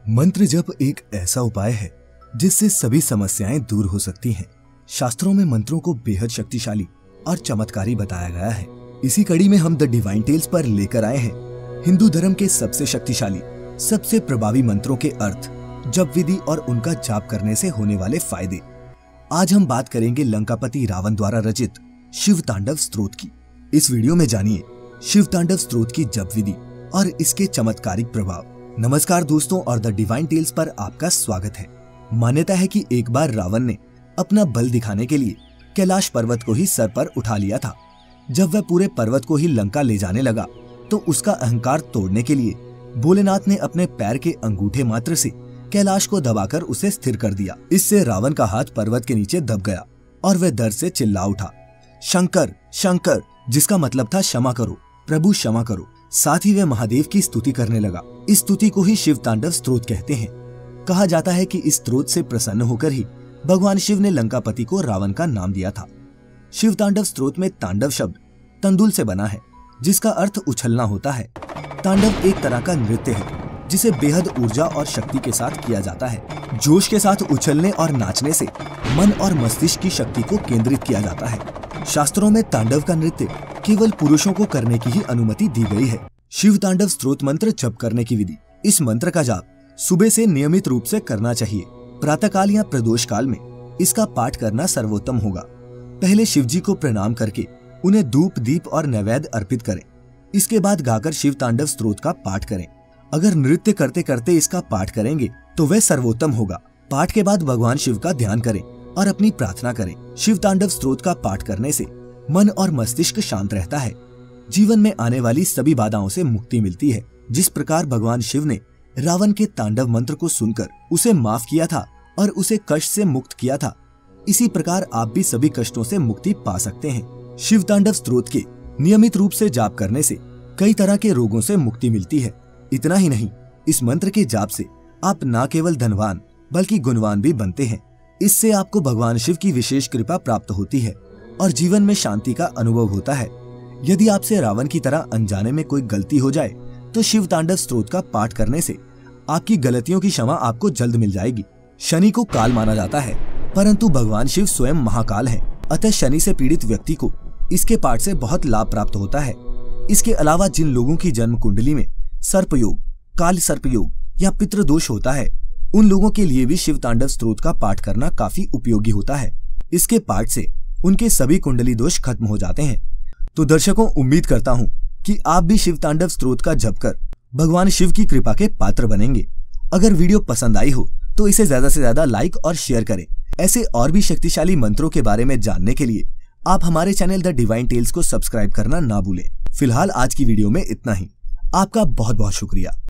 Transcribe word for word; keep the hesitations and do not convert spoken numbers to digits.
मंत्र जप एक ऐसा उपाय है जिससे सभी समस्याएं दूर हो सकती हैं। शास्त्रों में मंत्रों को बेहद शक्तिशाली और चमत्कारी बताया गया है। इसी कड़ी में हम द डिवाइन टेल्स पर लेकर आए हैं हिंदू धर्म के सबसे शक्तिशाली, सबसे प्रभावी मंत्रों के अर्थ, जप विधि और उनका जाप करने से होने वाले फायदे। आज हम बात करेंगे लंकापति रावण द्वारा रचित शिव तांडव स्तोत्र की। इस वीडियो में जानिए शिव तांडव स्तोत्र की जप विधि और इसके चमत्कारिक प्रभाव। नमस्कार दोस्तों, और द डिवाइन टेल्स पर आपका स्वागत है। मान्यता है कि एक बार रावण ने अपना बल दिखाने के लिए कैलाश पर्वत को ही सर पर उठा लिया था। जब वह पूरे पर्वत को ही लंका ले जाने लगा तो उसका अहंकार तोड़ने के लिए भोलेनाथ ने अपने पैर के अंगूठे मात्र से कैलाश को दबाकर उसे स्थिर कर दिया। इससे रावण का हाथ पर्वत के नीचे दब गया और वह दर्द से चिल्ला उठा, शंकर शंकर, जिसका मतलब था क्षमा करो प्रभु, क्षमा करो। साथ ही वह महादेव की स्तुति करने लगा। इस स्तुति को ही शिव तांडव स्तोत्र कहते हैं। कहा जाता है कि इस स्तोत्र से प्रसन्न होकर ही भगवान शिव ने लंकापति को रावण का नाम दिया था। शिव तांडव स्तोत्र में तांडव शब्द तंदुल से बना है, जिसका अर्थ उछलना होता है। तांडव एक तरह का नृत्य है जिसे बेहद ऊर्जा और शक्ति के साथ किया जाता है। जोश के साथ उछलने और नाचने से मन और मस्तिष्क की शक्ति को केंद्रित किया जाता है। शास्त्रों में तांडव का नृत्य केवल पुरुषों को करने की ही अनुमति दी गई है। शिव तांडव स्तोत्र मंत्र जप करने की विधि। इस मंत्र का जाप सुबह से नियमित रूप से करना चाहिए। प्रातः काल या प्रदोष काल में इसका पाठ करना सर्वोत्तम होगा। पहले शिव जी को प्रणाम करके उन्हें धूप दीप और नैवेद्य अर्पित करें। इसके बाद गाकर शिव तांडव स्तोत्र का पाठ करें। अगर नृत्य करते करते इसका पाठ करेंगे तो वह सर्वोत्तम होगा। पाठ के बाद भगवान शिव का ध्यान करें और अपनी प्रार्थना करें। शिव तांडव स्तोत्र का पाठ करने से मन और मस्तिष्क शांत रहता है। जीवन में आने वाली सभी बाधाओं से मुक्ति मिलती है। जिस प्रकार भगवान शिव ने रावण के तांडव मंत्र को सुनकर उसे माफ किया था और उसे कष्ट से मुक्त किया था, इसी प्रकार आप भी सभी कष्टों से मुक्ति पा सकते हैं। शिव तांडव स्तोत्र के नियमित रूप से जाप करने से कई तरह के रोगों से मुक्ति मिलती है। इतना ही नहीं, इस मंत्र के जाप से आप न केवल धनवान बल्कि गुणवान भी बनते हैं। इससे आपको भगवान शिव की विशेष कृपा प्राप्त होती है और जीवन में शांति का अनुभव होता है। यदि आपसे रावण की तरह अनजाने में कोई गलती हो जाए तो शिव तांडव स्तोत्र का पाठ करने से आपकी गलतियों की क्षमा आपको जल्द मिल जाएगी। शनि को काल माना जाता है, परंतु भगवान शिव स्वयं महाकाल है। अतः शनि से पीड़ित व्यक्ति को इसके पाठ से बहुत लाभ प्राप्त होता है। इसके अलावा जिन लोगों की जन्म कुंडली में सर्प योग, काल सर्प योग या पितृदोष होता है, उन लोगों के लिए भी शिव तांडव स्तोत्र का पाठ करना काफी उपयोगी होता है। इसके पाठ से उनके सभी कुंडली दोष खत्म हो जाते हैं। तो दर्शकों, उम्मीद करता हूँ कि आप भी शिव तांडव स्तोत्र का जप कर भगवान शिव की कृपा के पात्र बनेंगे। अगर वीडियो पसंद आई हो तो इसे ज्यादा से ज्यादा लाइक और शेयर करें। ऐसे और भी शक्तिशाली मंत्रों के बारे में जानने के लिए आप हमारे चैनल द डिवाइन टेल्स को सब्सक्राइब करना ना भूलें। फिलहाल आज की वीडियो में इतना ही। आपका बहुत बहुत शुक्रिया।